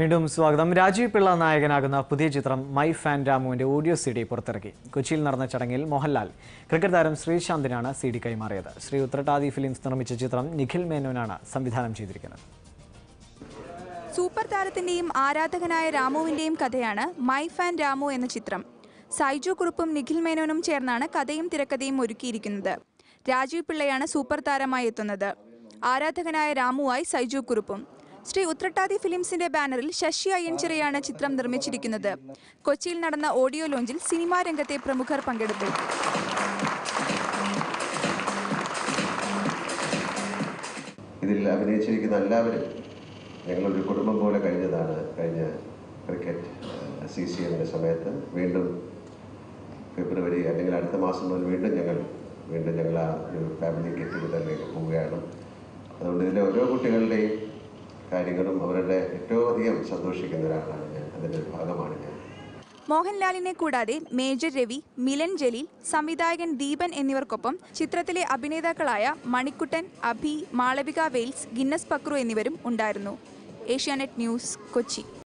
വീണ്ടും സ്വാഗതം. രാജീവ് പിള്ള നായകനാകുന്ന പുതിയ ചിത്രം മൈ ഫാൻ രാമുവിന്റെ ഓഡിയോ CD പുറത്തിറക്കി. കൊച്ചിയിൽ നടന്ന ചടങ്ങിൽ മോഹൻലാൽ ക്രിക്കറ്റ് താരം ശ്രീശാന്തിനാണ് CD കൈമാറിയത്. ശ്രീ ഉത്രട്ടാതി ഫിലിംസ് നിർമ്മിച്ച ചിത്രം നിഖിൽ മേനോനാണ് സംവിധാനം ചെയ്തിരിക്കുന്നത്. സൂപ്പർ താരത്തിന്റെയും ആരാധകനായ രാമുവിന്റെയും കഥയാണ് മൈ ഫാൻ രാമു എന്ന ചിത്രം. സൈജു കുറുപ്പും നിഖിൽ മേനോനും ചേർന്നാണ് കഥയും തിരക്കഥയും ഒരുക്കിയിരിക്കുന്നത്. രാജീവ് പിള്ളയാണ് സൂപ്പർ താരമായി എത്തുന്നത്. ആരാധകനായ രാമുവായി സൈജു കുറുപ്പും. ശ്രീ ഉത്രട്ടാതി ഫിലിംസിന്റെ ബാനറിൽ ശശി അയ്യൻചിറയാണ് ചിത്രം നിർമ്മിച്ചിരിക്കുന്നത്. കൊച്ചിയിൽ നടന്ന ഓഡിയോ ലോഞ്ചിൽ സിനിമാ രംഗത്തെ പ്രമുഖർ പങ്കെടുത്തു. ഇതിൽ അഭിനയിച്ചിരിക്കുന്ന എല്ലാവരും ഞങ്ങളൊരു കുടുംബം പോലെ കഴിഞ്ഞ ക്രിക്കറ്റ് CCMന്റെ സമയത്ത് വീണ്ടും ഫെബ്രുവരി അല്ലെങ്കിൽ അടുത്ത മാസം മുതൽ വീണ്ടും ഞങ്ങൾ ആ ഒരു ഫാമിലി ഗെറ്റ് ടുഗദറിലേക്ക് പോവുകയാണ്. അതുകൊണ്ട് ഇതിലെ ഓരോ കുട്ടികളുടെയും കാര്യങ്ങളും അവരുടെ ഏറ്റവും അധികം സന്തോഷിക്കുന്ന ഒരാളാണ് ഞാൻ. അതിൻ്റെ ഒരു ഭാഗമാണ് ഞാൻ. മോഹൻലാലിനെ കൂടാതെ മേജർ രവി, മിലൻ ജലീൽ, സംവിധായകൻ ദീപൻ എന്നിവർക്കൊപ്പം ചിത്രത്തിലെ അഭിനേതാക്കളായ മണിക്കുട്ടൻ, അഭി, മാളവിക വെയിൽസ്, ഗിന്നസ് പക്രു എന്നിവരും ഉണ്ടായിരുന്നു. ഏഷ്യാനെറ്റ് ന്യൂസ്, കൊച്ചി.